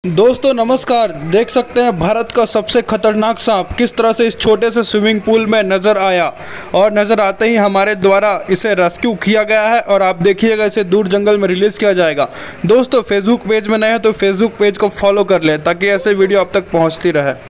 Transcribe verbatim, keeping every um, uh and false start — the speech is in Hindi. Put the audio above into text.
दोस्तों नमस्कार। देख सकते हैं भारत का सबसे खतरनाक सांप किस तरह से इस छोटे से स्विमिंग पूल में नज़र आया और नज़र आते ही हमारे द्वारा इसे रेस्क्यू किया गया है और आप देखिएगा इसे दूर जंगल में रिलीज़ किया जाएगा। दोस्तों फेसबुक पेज में नए हैं तो फेसबुक पेज को फॉलो कर लें ताकि ऐसे वीडियो आप तक पहुंचती रहे।